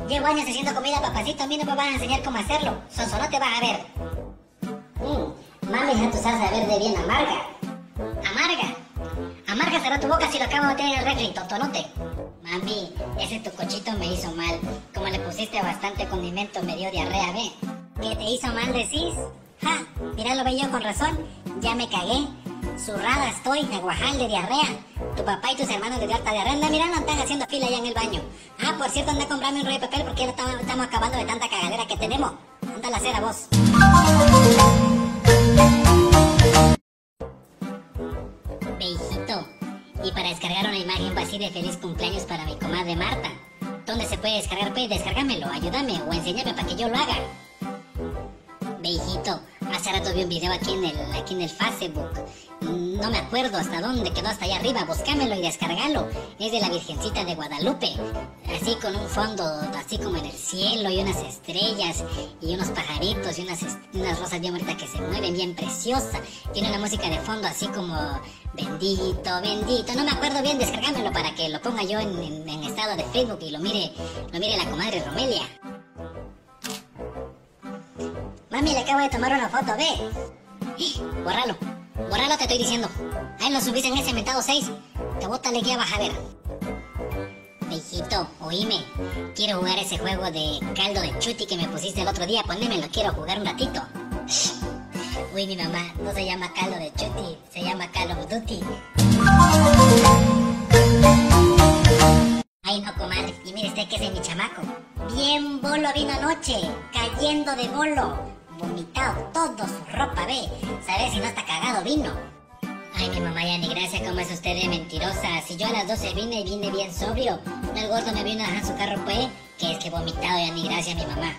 Llevo años haciendo comida, papacito. A mí no me van a enseñar cómo hacerlo. Soso, no te vas a ver. Mami, deja tu salsa verde bien amarga. ¿Amarga? Amarga será tu boca si lo acabo de meter en el refri, totonote. Mami, ese tu cochito me hizo mal. Como le pusiste bastante condimento, me dio diarrea, ¿ve? ¿Qué te hizo mal, decís? Ja, mira, lo ve yo con razón. Ya me cagué. Zurrada estoy, aguajal de diarrea. Tu papá y tus hermanos de alta diarrea. Anda, mira, no están haciendo fila allá en el baño. Ah, por cierto, anda a comprarme un rollo de papel porque ya estamos acabando de tanta cagadera que tenemos. Anda a la acera, vos. Hijito, y para descargar una imagen así de feliz cumpleaños para mi comadre Marta, ¿dónde se puede descargar? Pues descárgamelo, ayúdame o enséñame para que yo lo haga. Hijito, hace rato vi un video aquí en el Facebook. No me acuerdo hasta dónde quedó, hasta allá arriba. Búscamelo y descargalo. Es de la Virgencita de Guadalupe. Así con un fondo, así como en el cielo, y unas estrellas, y unos pajaritos, y unas rosas bien bonitas que se mueven, bien preciosas. Tiene una música de fondo así como bendito, bendito. No me acuerdo bien, descargámelo para que lo ponga yo en estado de Facebook y lo mire la comadre Romelia. Mami, le acabo de tomar una foto, ve. Bórralo, te estoy diciendo. Ahí lo subís en ese mentado 6. Te bótale que ya vas a ver. Hijito, oíme. Quiero jugar ese juego de caldo de chuti que me pusiste el otro día. Ponémelo, quiero jugar un ratito. Uy, mi mamá, no se llama caldo de chuti, se llama Call of Duty. Ay, no, comadre. Y mire usted que ese es mi chamaco. Bien bolo vino anoche, cayendo de bolo. Vomitado todo su ropa, ve. ¿Sabes si no está cagado vino? Ay, mi mamá, ya ni gracia, ¿cómo es usted de mentirosa? Si yo a las 12 vine bien sobrio. No, el gordo me vino a dejar su carro, pues. Que es que vomitado, ya ni gracia, mi mamá.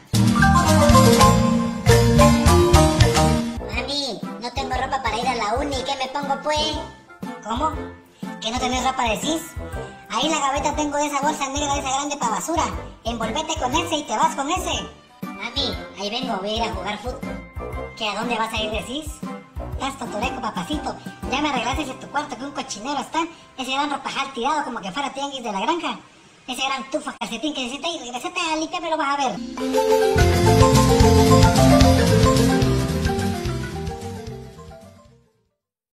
Mami, no tengo ropa para ir a la uni, ¿qué me pongo, pues? ¿Cómo? ¿Que no tenés ropa, decís? Ahí en la gaveta tengo esa bolsa negra, esa grande para basura. Envolvete con ese y te vas con ese. Mami, ahí vengo, voy a ir a jugar fútbol. ¿Que a dónde vas a ir, decís? Estás totoreco, papacito. Ya me arreglaste ese tu cuarto, que un cochinero está. Ese gran ropajal tirado como que fuera tianguis de la granja. Ese gran tufa calcetín que se siente ahí. Regresate a limpiarme, lo vas a ver.